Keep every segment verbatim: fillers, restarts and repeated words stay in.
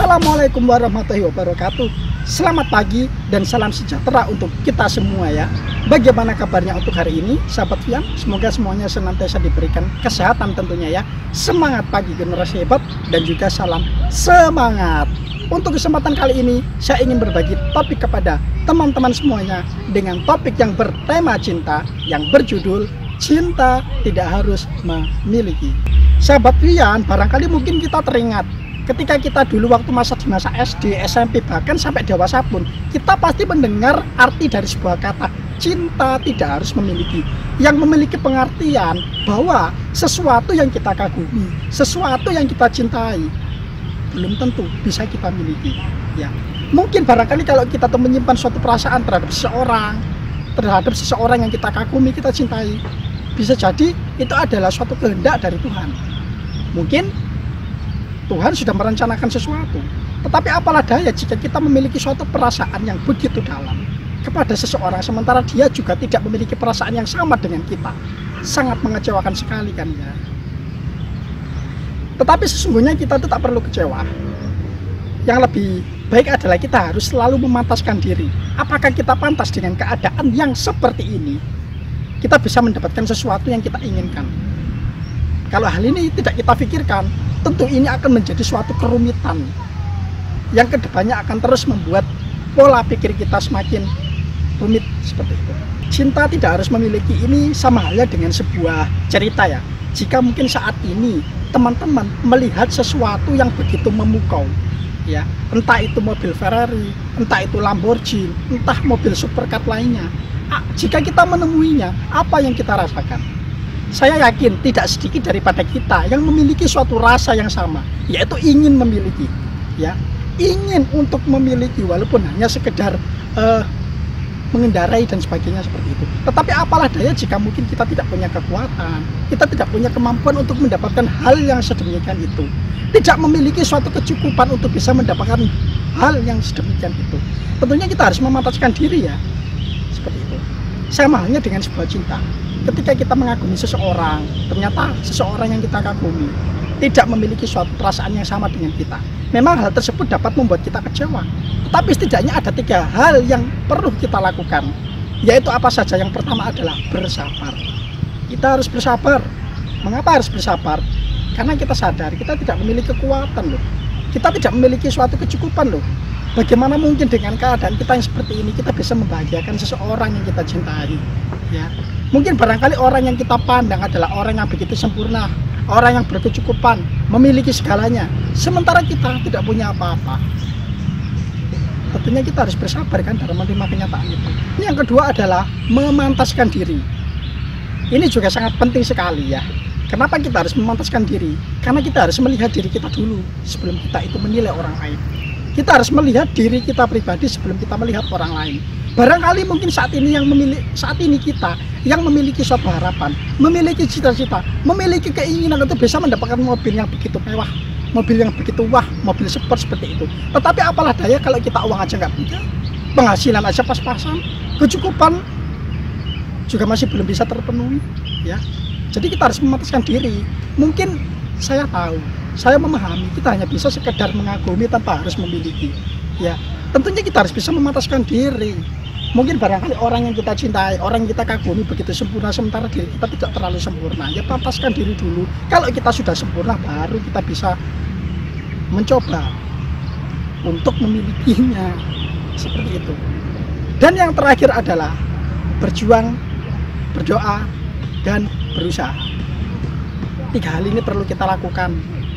Assalamualaikum warahmatullahi wabarakatuh. Selamat pagi dan salam sejahtera untuk kita semua ya. Bagaimana kabarnya untuk hari ini, sahabat Fian? Semoga semuanya senantiasa diberikan kesehatan tentunya ya. Semangat pagi generasi hebat dan juga salam semangat. Untuk kesempatan kali ini, saya ingin berbagi topik kepada teman-teman semuanya dengan topik yang bertema cinta, yang berjudul Cinta Tidak Harus Memiliki. Sahabat Fian, barangkali mungkin kita teringat ketika kita dulu waktu masa di masa S D, S M P, bahkan sampai dewasa pun, kita pasti mendengar arti dari sebuah kata cinta tidak harus memiliki, yang memiliki pengertian bahwa sesuatu yang kita kagumi, sesuatu yang kita cintai belum tentu bisa kita miliki ya. Mungkin barangkali kalau kita tuh menyimpan suatu perasaan terhadap seseorang, terhadap seseorang yang kita kagumi, kita cintai, bisa jadi itu adalah suatu kehendak dari Tuhan. Mungkin Tuhan sudah merencanakan sesuatu. Tetapi apalah daya jika kita memiliki suatu perasaan yang begitu dalam kepada seseorang, sementara dia juga tidak memiliki perasaan yang sama dengan kita. Sangat mengecewakan sekali kan ya. Tetapi sesungguhnya kita itu tak perlu kecewa. Yang lebih baik adalah kita harus selalu memantaskan diri. Apakah kita pantas dengan keadaan yang seperti ini? Kita bisa mendapatkan sesuatu yang kita inginkan. Kalau hal ini tidak kita pikirkan, tentu ini akan menjadi suatu kerumitan yang kedepannya akan terus membuat pola pikir kita semakin rumit seperti itu. Cinta tidak harus memiliki ini sama halnya dengan sebuah cerita ya. Jika mungkin saat ini teman-teman melihat sesuatu yang begitu memukau ya, entah itu mobil Ferrari, entah itu Lamborghini, entah mobil supercar lainnya, jika kita menemuinya, apa yang kita rasakan? Saya yakin tidak sedikit daripada kita yang memiliki suatu rasa yang sama, yaitu ingin memiliki ya, ingin untuk memiliki walaupun hanya sekedar uh, mengendarai dan sebagainya seperti itu. Tetapi apalah daya jika mungkin kita tidak punya kekuatan, kita tidak punya kemampuan untuk mendapatkan hal yang sedemikian itu, tidak memiliki suatu kecukupan untuk bisa mendapatkan hal yang sedemikian itu. Tentunya kita harus memantaskan diri ya, seperti itu. Sama halnya dengan sebuah cinta. Ketika kita mengagumi seseorang, ternyata seseorang yang kita kagumi tidak memiliki suatu perasaan yang sama dengan kita. Memang hal tersebut dapat membuat kita kecewa. Tetapi setidaknya ada tiga hal yang perlu kita lakukan. Yaitu apa saja? Yang pertama adalah bersabar. Kita harus bersabar. Mengapa harus bersabar? Karena kita sadar kita tidak memiliki kekuatan loh. Kita tidak memiliki suatu kecukupan loh. Bagaimana mungkin dengan keadaan kita yang seperti ini kita bisa membahagiakan seseorang yang kita cintai ya. Mungkin barangkali orang yang kita pandang adalah orang yang begitu sempurna, orang yang berkecukupan, memiliki segalanya, sementara kita tidak punya apa-apa. Tentunya kita harus bersabar kan dalam menerima kenyataan itu. Yang kedua adalah memantaskan diri. Ini juga sangat penting sekali ya. Kenapa kita harus memantaskan diri? Karena kita harus melihat diri kita dulu sebelum kita itu menilai orang lain. Kita harus melihat diri kita pribadi sebelum kita melihat orang lain. Barangkali mungkin saat ini yang memilih, saat ini kita yang memiliki suatu harapan, memiliki cita-cita, memiliki keinginan untuk bisa mendapatkan mobil yang begitu mewah, mobil yang begitu wah, mobil sport seperti itu. Tetapi apalah daya kalau kita uang aja nggak punya, penghasilan aja pas-pasan, kecukupan juga masih belum bisa terpenuhi ya. Jadi kita harus memantaskan diri. Mungkin saya tahu, saya memahami kita hanya bisa sekedar mengagumi tanpa harus memiliki ya. Tentunya kita harus bisa memantaskan diri. Mungkin barangkali orang yang kita cintai, orang yang kita kagumi begitu sempurna, sementara diri kita tidak terlalu sempurna. Ya pantaskan diri dulu. Kalau kita sudah sempurna, baru kita bisa mencoba untuk memilikinya. Seperti itu. Dan yang terakhir adalah berjuang, berdoa, dan berusaha. Tiga hal ini perlu kita lakukan.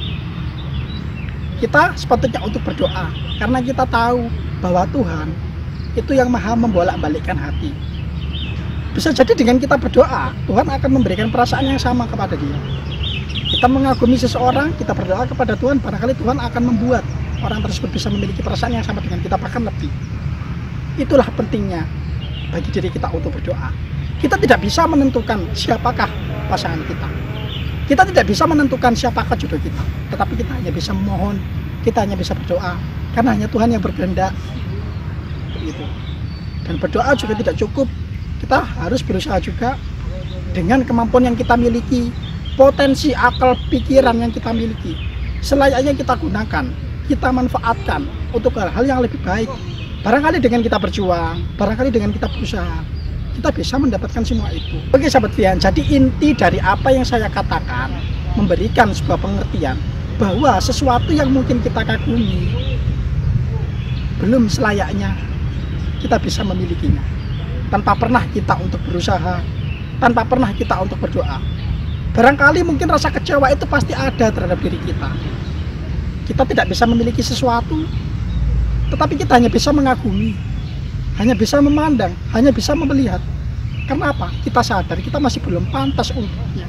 Kita sepatutnya untuk berdoa, karena kita tahu bahwa Tuhan itu yang maha membolak-balikkan hati. Bisa jadi dengan kita berdoa, Tuhan akan memberikan perasaan yang sama kepada dia. Kita mengagumi seseorang, kita berdoa kepada Tuhan, barangkali Tuhan akan membuat orang tersebut bisa memiliki perasaan yang sama dengan kita, bahkan lebih. Itulah pentingnya bagi diri kita untuk berdoa. Kita tidak bisa menentukan siapakah pasangan kita. Kita tidak bisa menentukan siapakah jodoh kita, tetapi kita hanya bisa memohon, kita hanya bisa berdoa, karena hanya Tuhan yang berkehendak. Begitu. Dan berdoa juga tidak cukup, kita harus berusaha juga dengan kemampuan yang kita miliki, potensi akal pikiran yang kita miliki, selayaknya kita gunakan kita manfaatkan untuk hal-hal yang lebih baik. Barangkali dengan kita berjuang, barangkali dengan kita berusaha, kita bisa mendapatkan semua itu. Oke sahabat Vian, jadi inti dari apa yang saya katakan, memberikan sebuah pengertian bahwa sesuatu yang mungkin kita kagumi belum selayaknya kita bisa memilikinya, tanpa pernah kita untuk berusaha, tanpa pernah kita untuk berdoa. Barangkali mungkin rasa kecewa itu pasti ada terhadap diri kita. Kita tidak bisa memiliki sesuatu, tetapi kita hanya bisa mengagumi, hanya bisa memandang, hanya bisa melihat. Karena apa? Kita sadar kita masih belum pantas untuknya.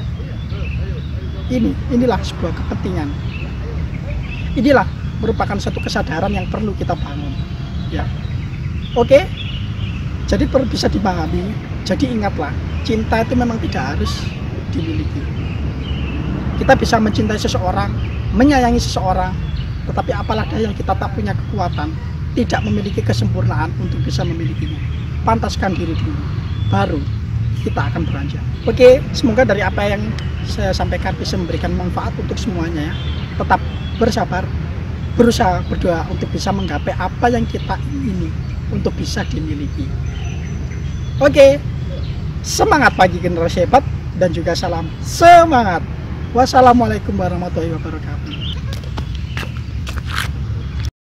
Ini, inilah sebuah kepentingan. Inilah merupakan satu kesadaran yang perlu kita bangun. Ya, oke. Jadi perlu bisa dipahami. Jadi ingatlah, cinta itu memang tidak harus dimiliki. Kita bisa mencintai seseorang, menyayangi seseorang, tetapi apalah daya yang kita tak punya kekuatan, tidak memiliki kesempurnaan untuk bisa memilikinya. Pantaskan diri dulu, baru kita akan beranjak. Oke, semoga dari apa yang saya sampaikan bisa memberikan manfaat untuk semuanya ya. Tetap bersabar, berusaha, berdoa untuk bisa menggapai apa yang kita ingini untuk bisa dimiliki. Oke, semangat pagi generasi hebat dan juga salam semangat. Wassalamualaikum warahmatullahi wabarakatuh.